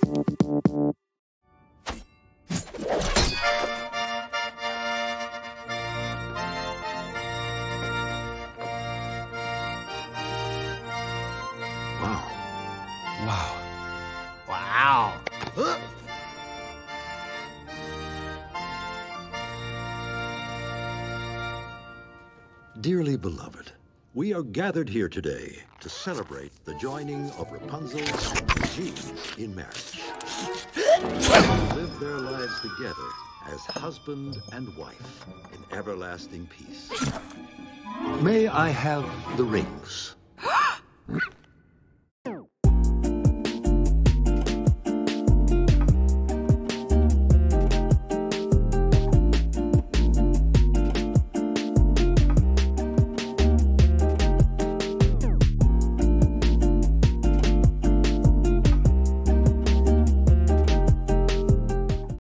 Wow. Dearly beloved, we are gathered here today to celebrate the joining of Rapunzel and Jean in marriage. They live their lives together as husband and wife in everlasting peace. May I have the rings?